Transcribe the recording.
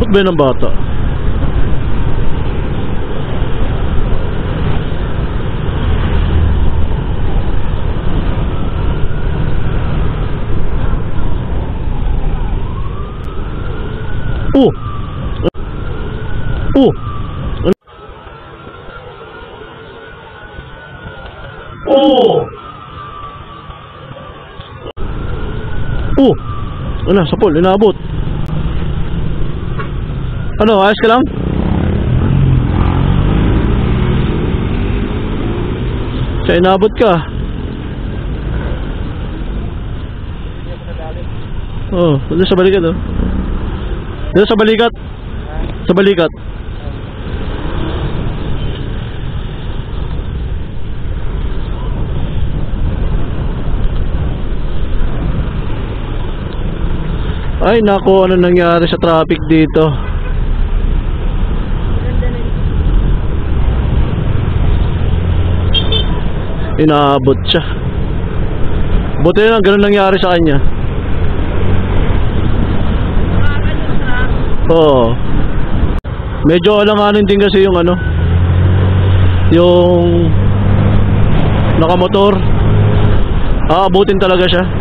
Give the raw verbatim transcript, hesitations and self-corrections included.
Inaabot ba yun ng bata? Oh! Oh! Oh! Oh! Wala, sapol, inaabot. Ano, ayos ka lang? Kaya inaabot ka. Oh, doon sa balikat oh. Doon sa balikat. Sa balikat. Ay nako, ano nangyari sa traffic dito? Inaabot siya. Buti na lang ganun nangyari sa kanya. Oo. Medyo alanganin din kasi yung ano, yung nakamotor. Aabutin talaga siya.